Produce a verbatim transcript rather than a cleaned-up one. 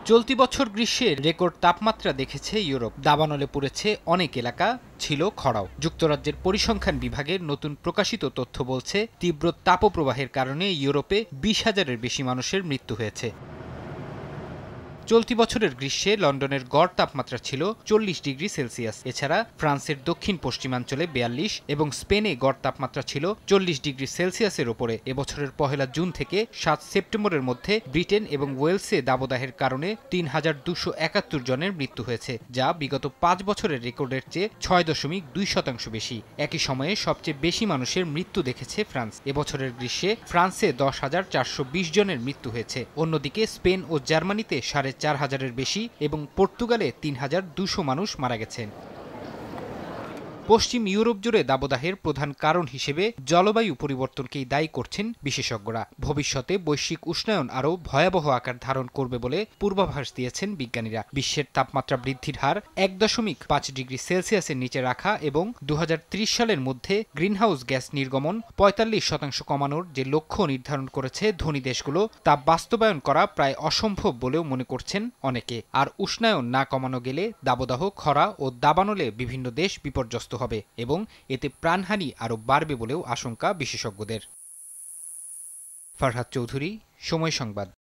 চলতি বছর গ্রীষ্মে রেকর্ড তাপমাত্রা দেখেছে ইউরোপ। দাবানলে পড়েছে অনেক এলাকা, ছিল খরাও। যুক্তরাজ্যের পরিসংখ্যান বিভাগের নতুন প্রকাশিত তথ্য বলছে, তীব্র তাপপ্রবাহের কারণে ইউরোপে বিশ হাজারের বেশি মানুষের মৃত্যু হয়েছে। চলতি বছরের গ্রীষ্মে লন্ডনের গড় তাপমাত্রা ছিল চল্লিশ ডিগ্রি সেলসিয়াস। এছাড়া ফ্রান্সের দক্ষিণ পশ্চিমাঞ্চলে বিয়াল্লিশ এবং স্পেনে গড় তাপমাত্রা ছিল চল্লিশ ডিগ্রি সেলসিয়াসের ওপরে। এবছরের পহেলা জুন থেকে সাত সেপ্টেম্বরের মধ্যে ব্রিটেন এবং ওয়েলসে দাবদাহের কারণে তিন হাজার দুশো একাত্তর জনের মৃত্যু হয়েছে, যা বিগত পাঁচ বছরের রেকর্ডের চেয়ে ছয় দশমিক দুই শতাংশ বেশি। একই সময়ে সবচেয়ে বেশি মানুষের মৃত্যু দেখেছে ফ্রান্স। এবছরের গ্রীষ্মে ফ্রান্সে দশ হাজার চারশো বিশ জনের মৃত্যু হয়েছে। অন্যদিকে স্পেন ও জার্মানিতে সাড়ে চার হাজারের বেশি এবং পর্তুগালে তিন হাজার দুশো মানুষ মারা গেছেন। পশ্চিম ইউরোপ জুড়ে দাবদাহের প্রধান কারণ হিসেবে জলবায়ু পরিবর্তনকেই দায়ী করছেন বিশেষজ্ঞরা। ভবিষ্যতে বৈশ্বিক উষ্ণায়ন আরও ভয়াবহ আকার ধারণ করবে বলে পূর্বাভাস দিয়েছেন বিজ্ঞানীরা। বিশ্বের তাপমাত্রা বৃদ্ধির হার এক দশমিক পাঁচ ডিগ্রি সেলসিয়াসের নিচে রাখা এবং দু হাজার ত্রিশ সালের মধ্যে গ্রিনহাউস গ্যাস নির্গমন পঁয়তাল্লিশ শতাংশ কমানোর যে লক্ষ্য নির্ধারণ করেছে ধনী দেশগুলো, তা বাস্তবায়ন করা প্রায় অসম্ভব বলেও মনে করছেন অনেকে। আর উষ্ণায়ন না কমানো গেলে দাবদাহ, খরা ও দাবানলে বিভিন্ন দেশ বিপর্যস্ত হবে এবং এতে প্রাণহানি আরও বাড়বে বলেও আশঙ্কা বিশেষজ্ঞদের। ফারহাদ চৌধুরী, সময় সংবাদ।